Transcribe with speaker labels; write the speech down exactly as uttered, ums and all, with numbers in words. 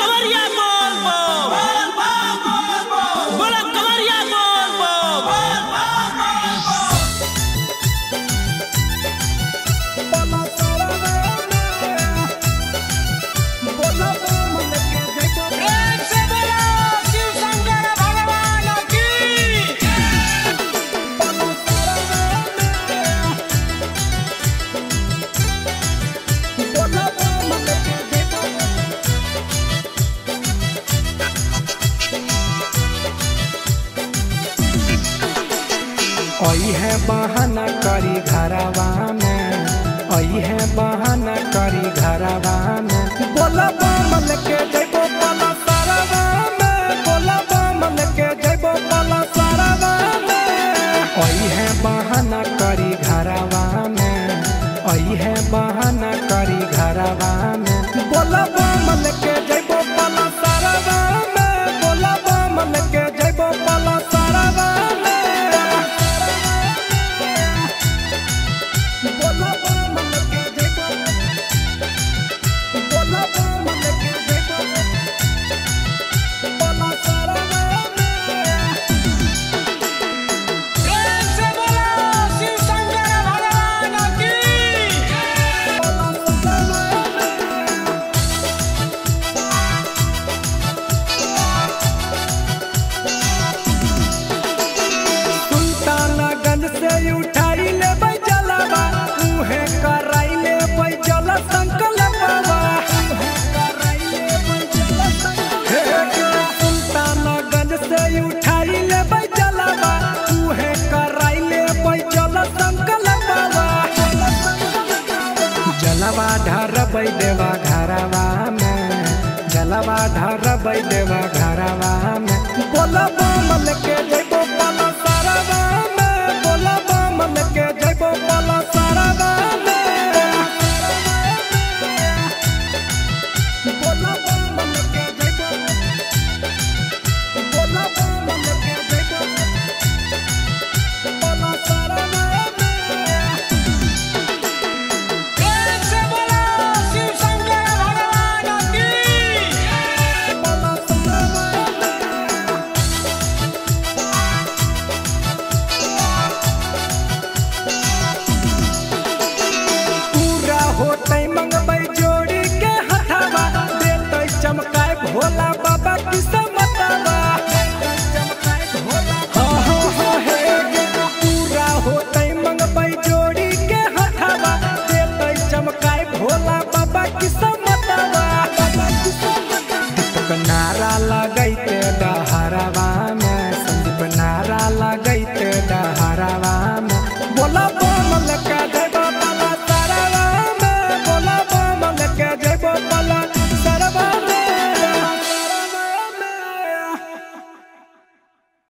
Speaker 1: कवरिया बोल बोल बोला कवरिया बोल बोल प्रेम से बोलो शिव शंकर भगवान की।
Speaker 2: आई है बहाना करी घरवा में, आई है बहाना करी घरवा में, बोला बामल के जैबो पला सारवा में, बोला बामल के जैबो पला सारवा में। आई है बहाना करी घरवा में, आई है बहाना करी घरवा में, बोला बामल के जैबो पला सारवा में, बोला बामल के जैबो पला सारवा में।
Speaker 1: प्रेम से बोलो शिव शंकर भगवान की।
Speaker 2: सुल्तानगंज से उठाई ले जलवा, उहे कराई ले जल संकल्पवा। हे सुल्तानगंज से उठाई ले जलवा, उहे कराई ले जल संकल्पवा। जलवा ढरबै देवा घरवा में, जलवा ढरबै देवा घरवा में, बोला बामल के जैबो पला